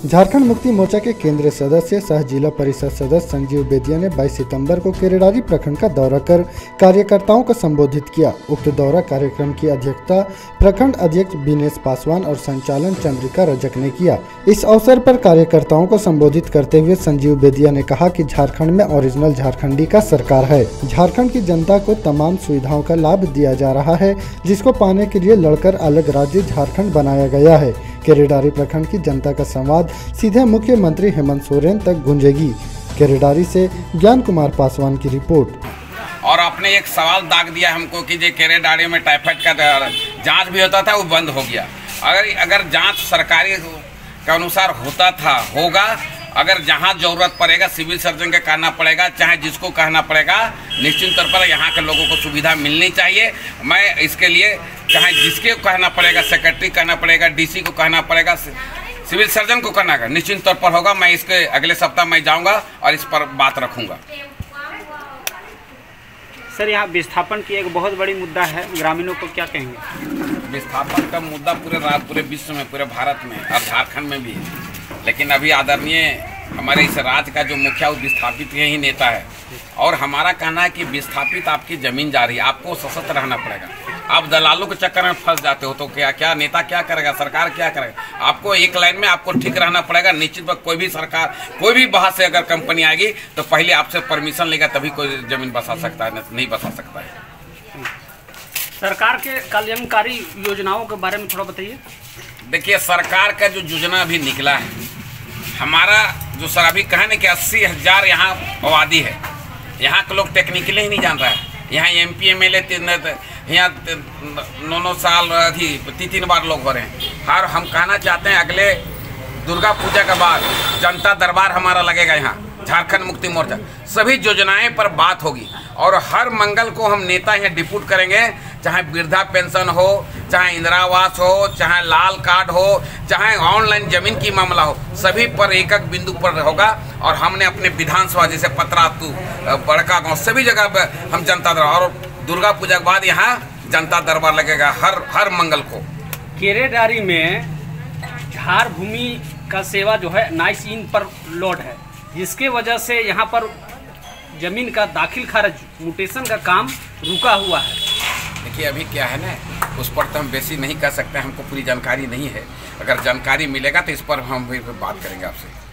झारखंड मुक्ति मोर्चा के केंद्रीय सदस्य सह जिला परिषद सदस्य संजीव बेदिया ने 22 सितंबर को केरेडारी प्रखंड का दौरा कर कार्यकर्ताओं को संबोधित किया। उक्त दौरा कार्यक्रम की अध्यक्षता प्रखंड अध्यक्ष विनेश पासवान और संचालन चंद्रिका रजक ने किया। इस अवसर पर कार्यकर्ताओं को संबोधित करते हुए संजीव बेदिया ने कहा कि झारखंड में ओरिजिनल झारखंडी का सरकार है। झारखंड की जनता को तमाम सुविधाओं का लाभ दिया जा रहा है, जिसको पाने के लिए लड़कर अलग राज्य झारखंड बनाया गया है। केरेडारी प्रखंड की जनता का संवाद सीधे मुख्यमंत्री हेमंत सोरेन तक गूंजेगी। केरेडारी से ज्ञान कुमार पासवान की रिपोर्ट। और आपने एक सवाल दाग दिया हमको कि जो केरेडारी में टाइफाइड का जांच भी होता था वो बंद हो गया। अगर जांच सरकारी के अनुसार होगा, अगर जहां जरूरत पड़ेगा सिविल सर्जन के कहना पड़ेगा, चाहे जिसको कहना पड़ेगा, निश्चित तौर पर यहाँ के लोगों को सुविधा मिलनी चाहिए। मैं इसके लिए चाहे जिसके कहना पड़ेगा, सेक्रेटरी कहना पड़ेगा, डीसी को कहना पड़ेगा, सिविल सर्जन को कहना है, निश्चित तौर पर होगा। मैं इसके अगले सप्ताह मैं जाऊँगा और इस पर बात रखूँगा। सर, यहाँ विस्थापन की एक बहुत बड़ी मुद्दा है, ग्रामीणों को क्या कहेंगे? विस्थापन का मुद्दा पूरे विश्व में, पूरे भारत में और झारखंड में भी है, लेकिन अभी आदरणीय हमारे इस राज्य का जो मुखिया विस्थापित यही नेता है। और हमारा कहना है कि विस्थापित आपकी जमीन जा रही है, आपको सशक्त रहना पड़ेगा। आप दलालों के चक्कर में फंस जाते हो तो क्या नेता क्या करेगा, सरकार क्या करेगा? आपको एक लाइन में आपको ठीक रहना पड़ेगा। निश्चित कोई भी सरकार, कोई भी बाहर से अगर कंपनी आएगी तो पहले आपसे परमिशन लेगा, तभी कोई जमीन बसा सकता है, नहीं बसा सकता है। सरकार के कल्याणकारी योजनाओं के बारे में थोड़ा बताइए। देखिए, सरकार का जो योजना अभी निकला है, हमारा जो सर अभी कहा ना कि 80,000 यहाँ आबादी है। यहाँ के लोग टेक्निकली ही नहीं जान रहा है। यहाँ MP MLA यहाँ 9 साल 3 बार लोग हो रहे हैं। और हम कहना चाहते हैं अगले दुर्गा पूजा के बाद जनता दरबार हमारा लगेगा यहाँ झारखंड मुक्ति मोर्चा। सभी योजनाएं पर बात होगी और हर मंगल को हम नेता यहाँ डिप्यूट करेंगे, चाहे वृद्धा पेंशन हो, चाहे इंदिरा आवास हो, चाहे लाल कार्ड हो, चाहे ऑनलाइन जमीन की मामला हो, सभी पर एक बिंदु पर होगा। और हमने अपने विधानसभा जैसे पतरातू, बड़का गांव, सभी जगह पर हम जनता दरबार, और दुर्गा पूजा के बाद यहाँ जनता दरबार लगेगा हर मंगल को। केरेडारी में झार भूमि का सेवा जो है नाइस इन पर लोड है, जिसके वजह से यहाँ पर जमीन का दाखिल खारिज म्यूटेशन का काम रुका हुआ है। देखिए, अभी क्या है ना, उस पर तो हम बेसी नहीं कर सकते, हमको पूरी जानकारी नहीं है। अगर जानकारी मिलेगा तो इस पर हम भी बात करेंगे आपसे।